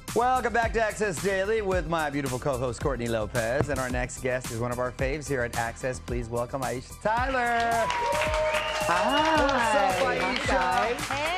Welcome back to Access Daily with my beautiful co-host Courtney Lopez, and our next guest is one of our faves here at Access. Please welcome Aisha Tyler. Hi. What's up, Aisha?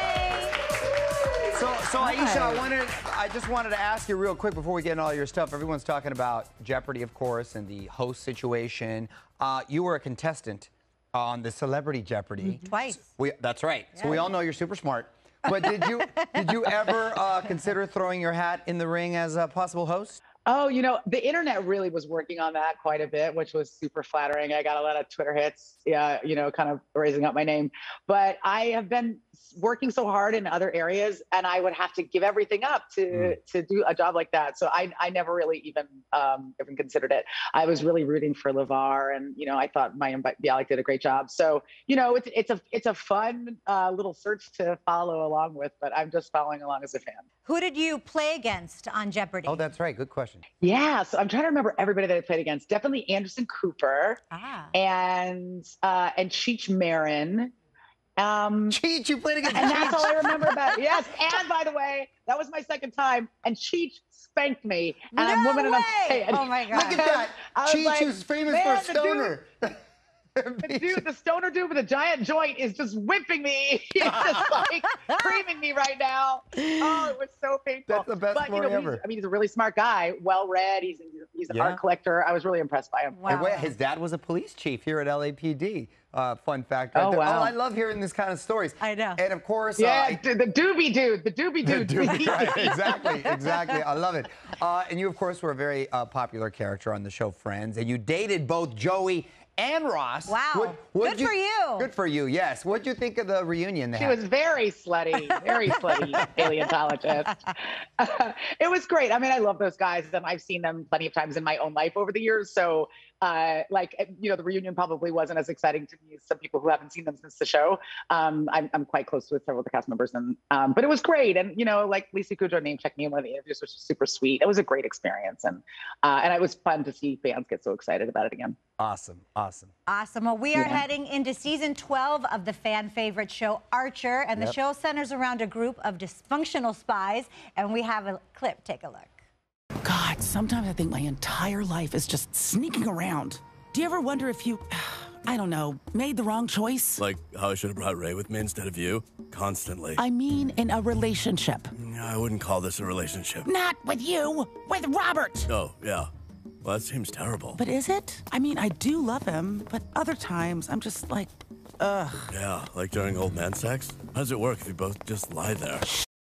Hey. So Aisha, I just wanted to ask you real quick before we get into all your stuff. Everyone's talking about Jeopardy, of course, and the host situation. You were a contestant on the Celebrity Jeopardy. Twice. That's right. Yeah. So we all know you're super smart. But did you ever consider throwing your hat in the ring as a possible host? Oh, the internet really was working on that quite a bit, which was super flattering. I got a lot of Twitter hits, kind of raising up my name. But I have been working so hard in other areas, and I would have to give everything up to do a job like that. So I never really even considered it. I was really rooting for LeVar, and I thought Mayim Bialik did a great job. So it's a fun little search to follow along with. But I'm just following along as a fan. Who did you play against on Jeopardy? Oh, that's right. Good question. Yeah, so I'm trying to remember everybody that I played against. Definitely Anderson Cooper and Cheech Marin. Cheech, you played against and Cheech. That's all I remember about it. Yes, and by the way, that was my second time, and Cheech spanked me, and I'm woman enough to say it. Oh my God! Look at that. Cheech, who's famous for stoner. The stoner dude with a giant joint is just whipping me. He's just like creaming me right now. Oh, it was so painful. That's the best story ever. He's a really smart guy, well-read. He's an art collector. I was really impressed by him. Wow. Wait, his dad was a police chief here at LAPD. Fun fact. Right oh, there. wow. Oh, I love hearing this kind of stories. I know. And of course, the doobie dude. Right, exactly. I love it. And you, of course, were a very popular character on the show Friends, and you dated both Joey and Ross. Wow. Good for you. Good for you, yes. What'd you think of the reunion? She was very slutty paleontologist. It was great. I mean, I love those guys, and I've seen them plenty of times in my own life over the years. So, the reunion probably wasn't as exciting to me as some people who haven't seen them since the show. I'm quite close with several of the cast members, and but it was great. And Lisa Kudrow name checked me in one of the interviews, which was super sweet. It was a great experience, and it was fun to see fans get so excited about it again. Awesome. Well, we are heading into season 12 of the fan favorite show Archer, and the show centers around a group of dysfunctional spies, and we have a clip. Take a look. God, sometimes I think my entire life is just sneaking around. Do you ever wonder if you, I don't know, made the wrong choice? Like how I should have brought Ray with me instead of you? Constantly. I mean, in a relationship. I wouldn't call this a relationship. Not with you, with Robert. Oh, yeah. Well, that seems terrible. But is it? I mean, I do love him, but other times I'm just like, ugh. Yeah, like during old man sex? How does it work if you both just lie there?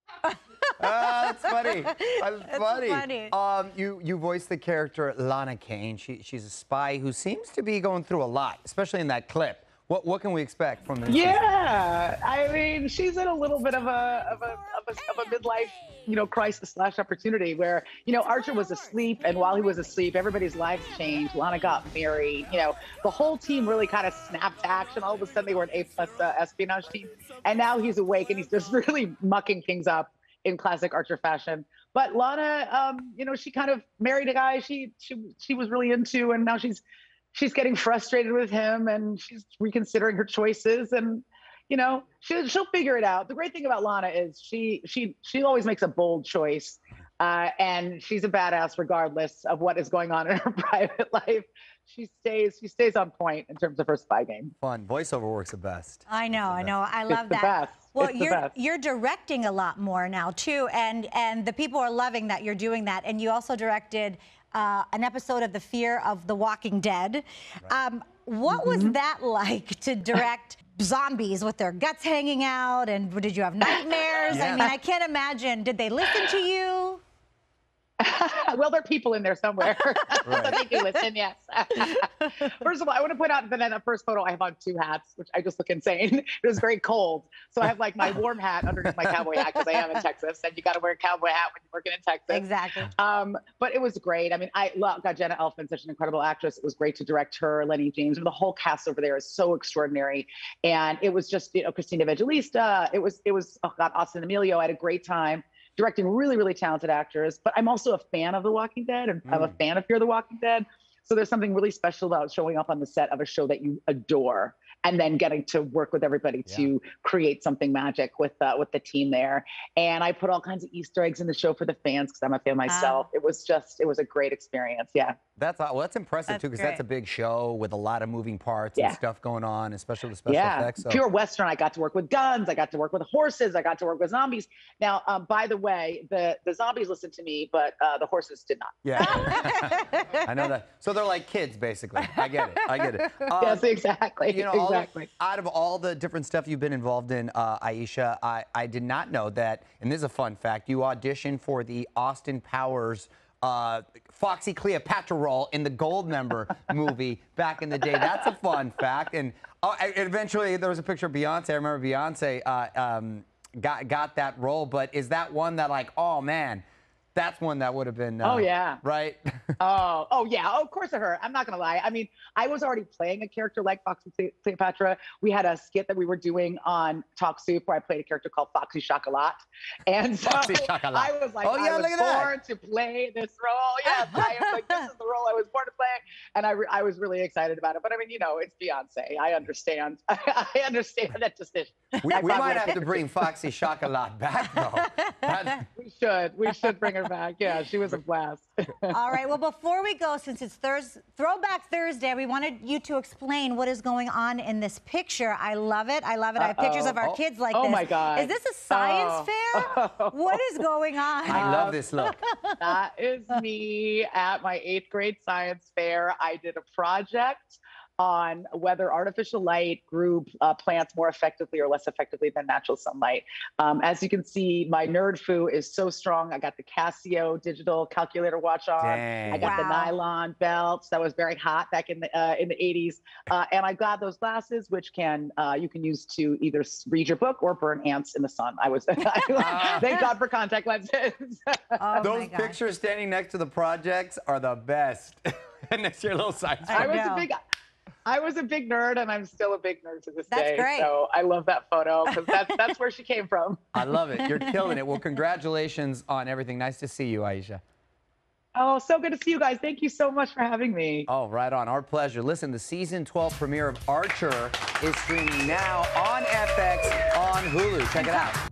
That's funny. That's funny. You voiced the character Lana Kane. She's a spy who seems to be going through a lot, especially in that clip. What can we expect from this? Yeah, I mean, she's in a little bit of a midlife, crisis / opportunity where, Archer was asleep, and while he was asleep, everybody's lives changed. Lana got married. The whole team really kind of snapped to action. All of a sudden, they were an A+ espionage team, and now he's awake and he's just really mucking things up in classic Archer fashion. But Lana, she kind of married a guy she was really into, and now she's getting frustrated with him, and she's reconsidering her choices, and she'll figure it out. The great thing about Lana is she always makes a bold choice, and she's a badass regardless of what is going on in her private life. She stays on point in terms of her spy game. Fun. Voiceover works the best. I know. I love that. Best. Well, It's you're directing a lot more now too, and the people are loving that you're doing that. And you also directed an episode of The Fear of the Walking Dead. Right. What was that like to direct zombies with their guts hanging out? And did you have nightmares? Yeah. I mean, I can't imagine. Did they listen to you? Well, there are people in there somewhere. Right. So they do listen, yes. First of all, I want to point out that in the first photo, I have on 2 hats, which I just look insane. It was very cold. So I have like my warm hat underneath my cowboy hat because I am in Texas, and you got to wear a cowboy hat when you're working in Texas. Exactly. But it was great. I mean, I love Jenna Elfman, such an incredible actress. It was great to direct her, Lenny James, and the whole cast over there is so extraordinary. And it was just, Christina Evangelista. It was Austin Emilio. I had a great time directing really, really talented actors. But I'm also a fan of The Walking Dead, and I'm a fan of Fear the Walking Dead. So there's something really special about showing up on the set of a show that you adore and then getting to work with everybody to create something magic with the team there. And I put all kinds of Easter eggs in the show for the fans because I'm a fan myself. It was a great experience. Yeah. That's impressive too, because that's a big show with a lot of moving parts and stuff going on, especially with special effects. So. Pure Western. I got to work with guns. I got to work with horses. I got to work with zombies. Now, by the way, the zombies listened to me, but the horses did not. Yeah, I know that. So they're like kids, basically. I get it. Yes, exactly. You know, exactly. Out of all the different stuff you've been involved in, Aisha, I did not know that, and this is a fun fact, you auditioned for the Austin Powers Foxy Cleopatra role in the Goldmember movie back in the day. That's a fun fact. And eventually there was a picture of Beyonce. I remember Beyonce got that role. But is that one that, like, oh man, that's one that would have been right? Oh yeah, of course it hurt. I'm not gonna lie. I mean, I was already playing a character like Foxy Cleopatra. We had a skit that we were doing on Talk Soup where I played a character called Foxy Chocolat, and so I was like, I was born to play this role. Yes, I was like, this is the role I was born to play, and I was really excited about it. But I mean, you know, it's Beyonce. I understand. I understand that decision. We might have to bring Foxy Chocolat back though. We should bring her back. Yeah, she was a blast. All right. Well, before we go, since it's Throwback Thursday, we wanted you to explain what is going on in this picture. I love it. I love it. I have pictures of our kids like this. Oh my God. Is this a science fair? What is going on? I love this look. That is me at my 8th grade science fair. I did a project on whether artificial light grew plants more effectively or less effectively than natural sunlight. As you can see, my nerd foo is so strong. I got the Casio digital calculator watch on. Dang. I got the nylon belts. That was very hot back in the 80s. And I got those glasses, which you can use to either read your book or burn ants in the sun. Thank God for contact lenses. Oh Those pictures standing next to the projects are the best. Next to your little science fair. I was a big nerd, and I'm still a big nerd to this day. That's great. So I love that photo because that's where she came from. I love it. You're killing it. Well, congratulations on everything. Nice to see you, Aisha. Oh, so good to see you guys. Thank you so much for having me. Oh, right on. Our pleasure. Listen, the season 12 premiere of Archer is streaming now on FX on Hulu. Check it out.